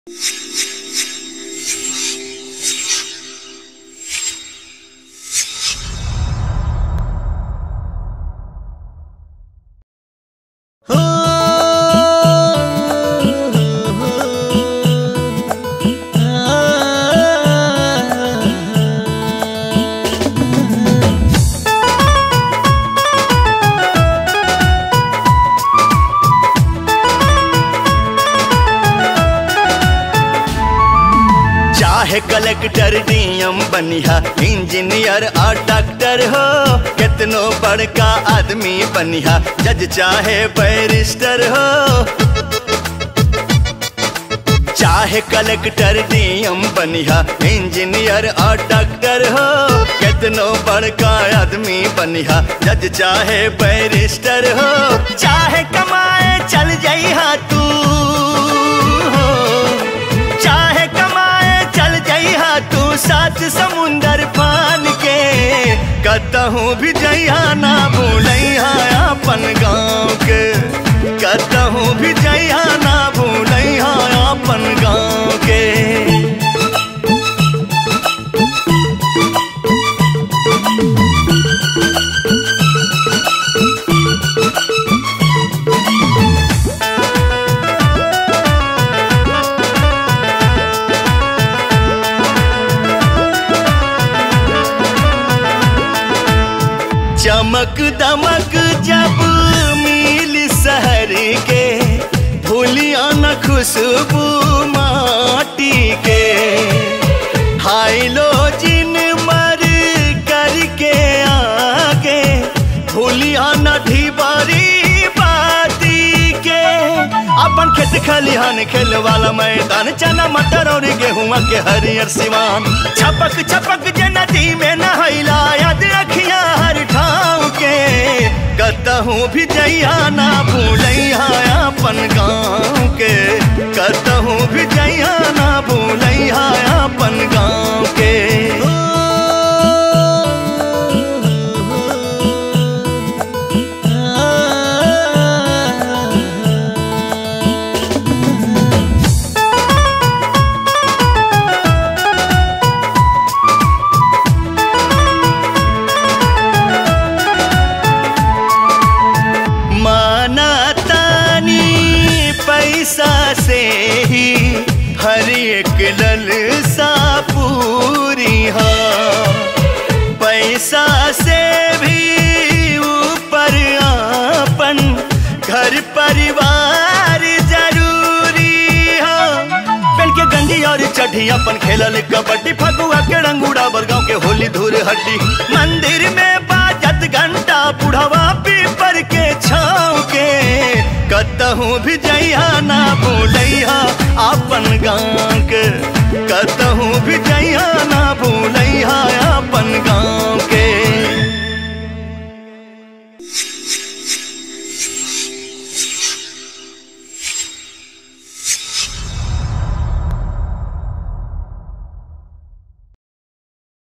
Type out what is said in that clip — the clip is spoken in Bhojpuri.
कलेक्टर डीएम बनिहा, इंजीनियर और डॉक्टर हो, कितनो बड़का आदमी बनिहा, जज चाहे बैरिस्टर हो। चाहे कलेक्टर डीएम बनिहा, इंजीनियर और डॉक्टर हो, कितनो बड़का आदमी बनिहा, जज चाहे बैरिस्टर हो। चाहे कमाए चल जाइहा तू, चाहे कमाए चल जाइहा तू सात समुंदर पान के, कतहूँ भी जइहा ना भूलइहा अपन गाँव के, कतहूँ भी जइहा ना भूलइहा अपन गाँव के। चमक दमक जब मिल शहर के, भूलिया न खुशबू माटी के, हाइलोजिन मर करके आगे, भूलिया न ढिबारी बाती के। अपन खेत खलिहान खेल वाला मैदान, चना मटर और गेहूं के हरियर सिवान, छपक छपक जे नदी में नहैला, याद रखिया हर ठाव के, कतहूँ भी जइहा ना भूलइहा अपन गाँव के, कतहूँ भी जइहा ना भूलइहा अपन गाँव के। पैसा से ही हर एक ललसा पूरी है, पैसा से भी ऊपर अपन घर परिवार जरूरी है। पेल के गंजी और चढ़ी अपन खेलल कबड्डी, फगुआ के रंगूड़ा बरगांव के होली धूर हड्डी, मंदिर में बाजत घंटा, बुढ़वा पीपर के छाँव के, कतहूँ भी जइहा ना भूलइहा अपन गाँव के, कतहूँ